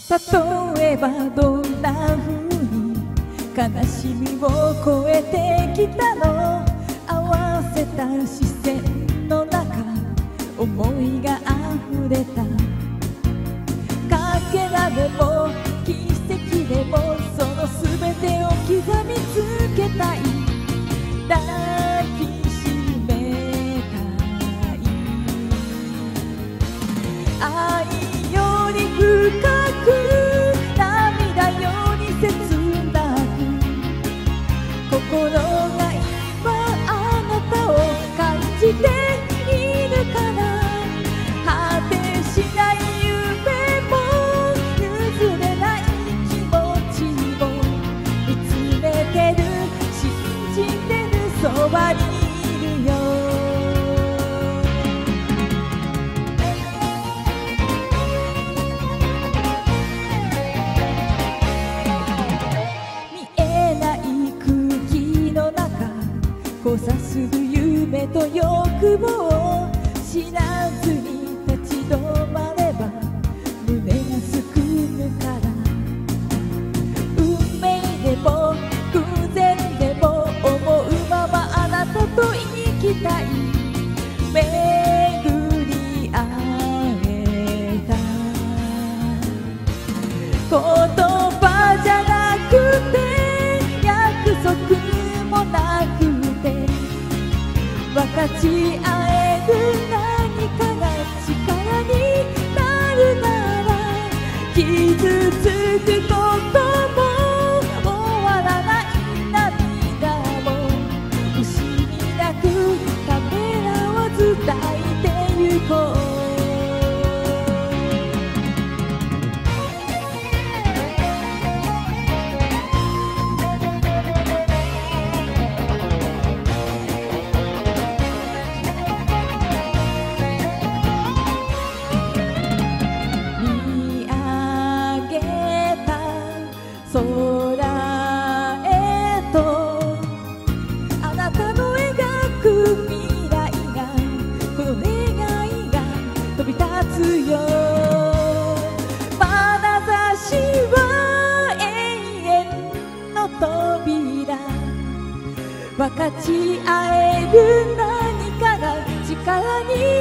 例えばどんな風に悲しみを越えてきたの。合わせた視線の中、思いが溢れた。かけらでも奇跡でもその全てを刻みつけたい。抱きしめたい。愛より深く涙より切なく、心が今あなたを感じているから。果てしない夢も譲れない気持ちを見つめてる、信じてる、そばにいるよ。見えない空気の中、交差する夢と欲望を知らずに立ち止まれば胸がすくむから。運命でも偶然でも思うままあなたと生きたい。巡り会えた。言葉じゃなくて約束もなくて、分かち合える何かが力になるなら、傷つくことも終わらない涙も惜しみなくためらわず抱いてゆこう。空へとあなたの描く未来が、この願いが飛び立つよ。眼差しは永遠の扉、分かち合える何かが力に